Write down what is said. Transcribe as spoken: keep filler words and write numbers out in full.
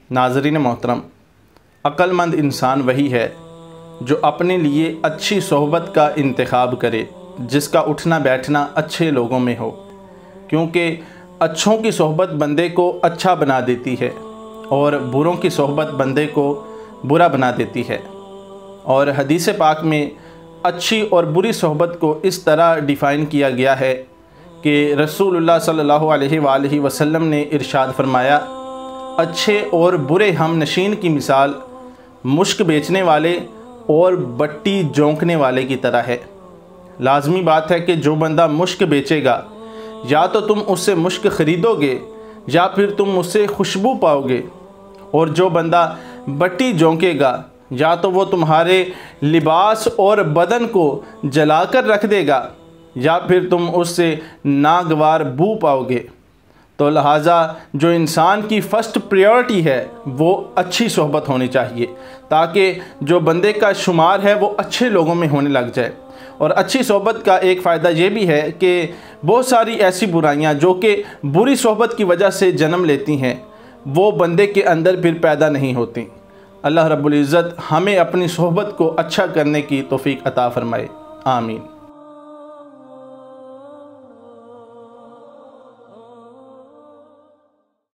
ناظرین محترم، عقل مند انسان وہی ہے جو اپنے لیے اچھی صحبت کا انتخاب کرے، جس کا اٹھنا بیٹھنا اچھے لوگوں میں ہو، کیونکہ اچھوں کی صحبت بندے کو اچھا بنا دیتی ہے اور بروں کی صحبت بندے کو برا بنا دیتی ہے۔ اور حدیث پاک میں اچھی اور بری صحبت کو اس طرح ڈیفائن کیا گیا ہے کہ رسول اللہ صلی اللہ علیہ وآلہ وسلم نے ارشاد فرمایا، اچھے اور برے ہم نشین کی مثال مشک بیچنے والے اور بٹی جونکنے والے کی طرح ہے۔ لازمی بات ہے کہ جو بندہ مشک بیچے گا، یا تو تم اس سے مشک خریدو گے یا پھر تم اس سے خوشبو پاؤ گے، اور جو بندہ بٹی جونکے گا، یا تو وہ تمہارے لباس اور بدن کو جلا کر رکھ دے گا یا پھر تم اس سے ناگوار بو پاؤ گے۔ تو لہٰذا جو انسان کی فرسٹ پریورٹی ہے وہ اچھی صحبت ہونی چاہیے، تاکہ جو بندے کا شمار ہے وہ اچھے لوگوں میں ہونے لگ جائے۔ اور اچھی صحبت کا ایک فائدہ یہ بھی ہے کہ بہت ساری ایسی برائیاں جو کہ بری صحبت کی وجہ سے جنم لیتی ہیں، وہ بندے کے اندر پھر پیدا نہیں ہوتی۔ اللہ رب العزت ہمیں اپنی صحبت کو اچھا کرنے کی توفیق عطا فرمائے، آمین۔